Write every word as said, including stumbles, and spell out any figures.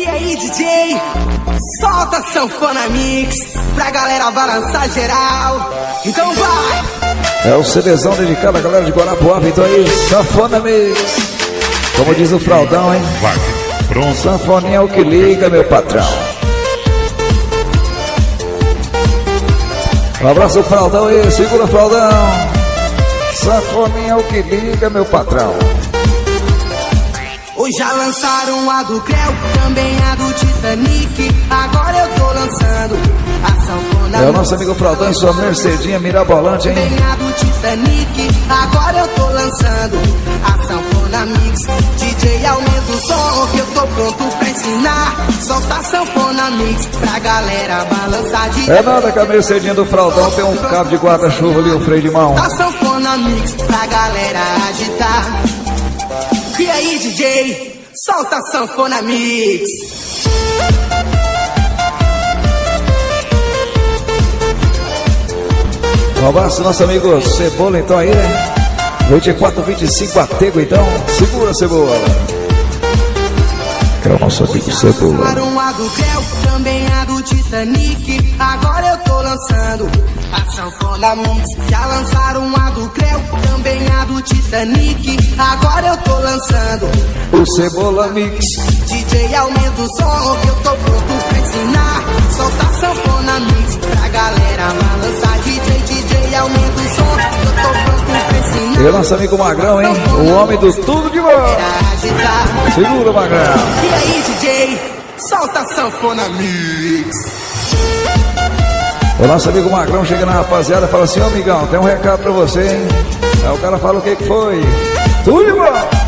E aí, D J, solta a sanfona mix pra galera balançar geral. Então vai! É o CDzão dedicado à galera de Guarapuava, então aí, sanfona mix. Como diz o Fraldão, hein? Vai, pronto. Sanfoninha é o que liga, meu patrão. Um abraço ao Fraldão aí, segura o Fraldão. Sanfoninha é o que liga, meu patrão. Hoje já lançaram a do Creu, também a do Titanic. Agora eu tô lançando a sanfona. É o nosso amigo Fraldão e sua Mercedinha mirabolante, hein? Também a do Titanic. Agora eu tô lançando a sanfona mix. D J, aumenta o som que eu tô pronto pra ensinar. Solta a sanfona mix pra galera balançar de... É nada que a Mercedinha do Fraldão tem um cabo de guarda-chuva ali, um freio de mão. A sanfona mix pra galera agitar. E aí, D J, solta a sanfona mix. Um abraço, nosso amigo Cebola, então aí, né? vinte e quatro, vinte e cinco, Atego, então. Segura, Cebola. Que é o nosso amigo Cebola. Lançaram a do Creu, também a do Titanic. Agora eu tô lançando a sanfona mix. Já lançaram a do Creu, também a do Titanic. Agora eu tô lançando o Cebola Mix. D J, aumenta o som que eu tô pronto pra ensinar. Solta a sanfona mix pra galera balançar. D J, D J, aumenta o som que eu tô pronto pra ensinar. E o nosso amigo Magrão, hein? O homem do tudo de bom. Segura, Magrão. E aí, D J, solta a sanfona mix. O nosso amigo Magrão chega na rapaziada e fala assim: ô amigão, tem um recado pra você, hein? Aí o cara fala: o que que foi? Tudo de bom.